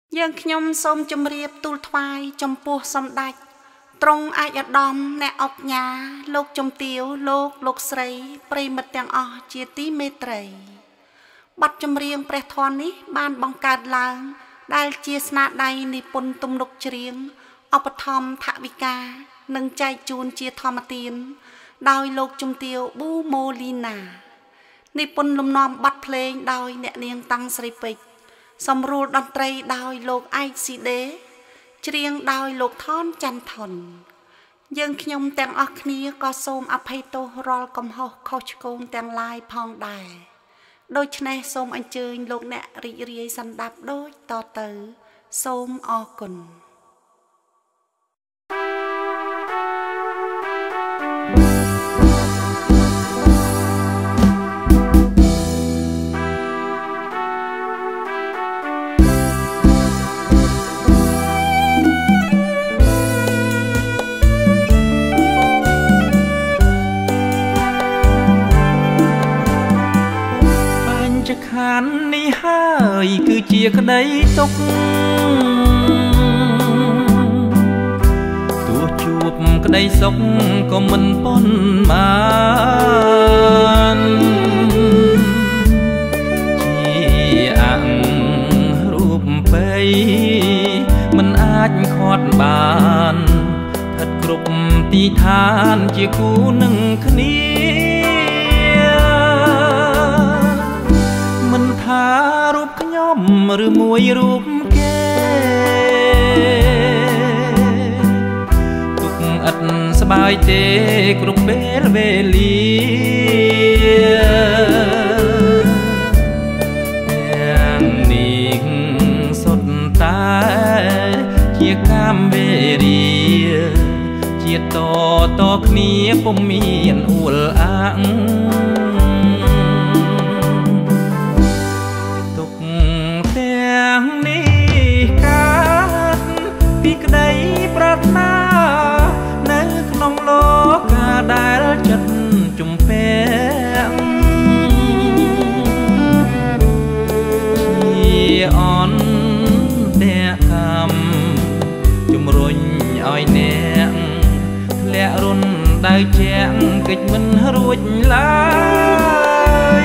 យើងខ្ញុំសូមជម្រាបទូលថ្វាយចំពោះសម្ដេចទ្រង់ឯកឧត្តមអ្នកអុកញ៉ាលោកជំទាវលោកស្រីប្រិមិត្តទាំងអស់ជាទីមេត្រីបទចម្រៀងព្រះធម៌នេះបានបង្កើតឡើងដែលជាស្នាដៃនិពន្ធទំនុកច្រៀងឧបត្ថម្ភថវិកានិងចែកជូនជាធម្មទានដោយលោកជំទាវប៊ូម៉ូលីណានិពន្ធលំនាំបទភ្លេងដោយអ្នកនាងតាំងស្រីពេជ្រសម្រួលតន្ត្រីដោយលោកឯកស៊ីដេច្រៀងដោយលោកថនច័ន្ទថនយើងខ្ញុំទាំងអស់គ្នាក៏សូមអភ័យទោសរាល់កំហុសខុសឆ្គងទាំងឡាយផងដែរដូច្នេះសូមអញ្ជើញលោកអ្នករីករាយសន្តាប់ដូចតទៅសូមអរគុណខាននេះហើយគឺជាក្តីទុកទោះជួបក្តីសុខក៏មិនប៉ុន្មានជាអង្គរូបពេយមិនអាចខាត់បានស្ថិតគ្រប់ទីឋានជាគូនឹងគ្នាមិនថារូបខ្ញុំឬមួយរូបគេទុកឥតស្បើយទេគ្រប់ពេលវេលាទាំងនេះសុទ្ធតែជាកាមវេរាជាតគ្នាពុំមានអួលអាងពីក្តីប្រាថ្នានៅក្នុងលោកដែលចិត្តជំពាក់ជាអន្តរកម្មជំរុញឲ្យអ្នកធ្លាក់រុនដៅជាងកិច្ចមិនរួចឡើយ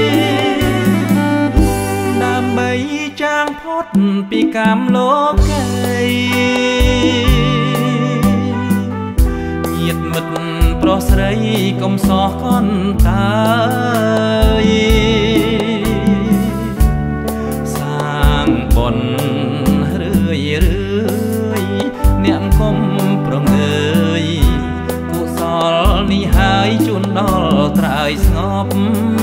ដើម្បីចាងផុតពីកាមលោកីញាតិមិត្តប្រុសស្រីកុំសោះកន្តើយសាងបុណ្យរឿយអ្នកកុំប្រងើយកុសលនេះហើយជូនដល់ត្រើយស្ងប់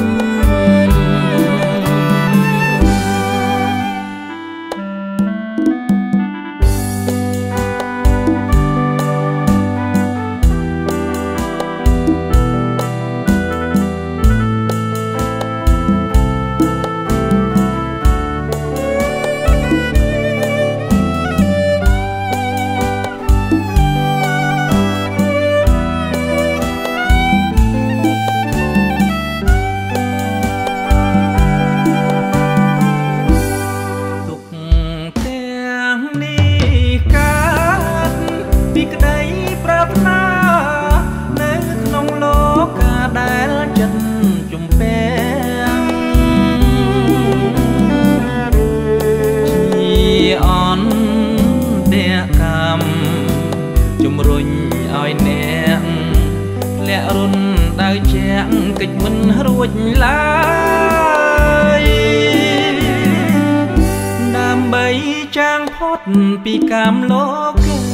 ពីក្តីប្រាថ្នានៅក្នុងលោកដែលចិត្តជំពាក់ជាអន្តរកម្មជំរុញឲ្យអ្នកធ្លាក់រុនដៅជាងកិច្ចមិនរួចឡើយដើម្បីចាងផុតពីកាមលោក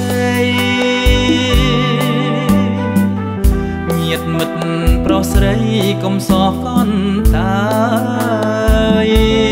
ញាតិមិត្តប្រុសស្រីកុំសោះកន្តើយ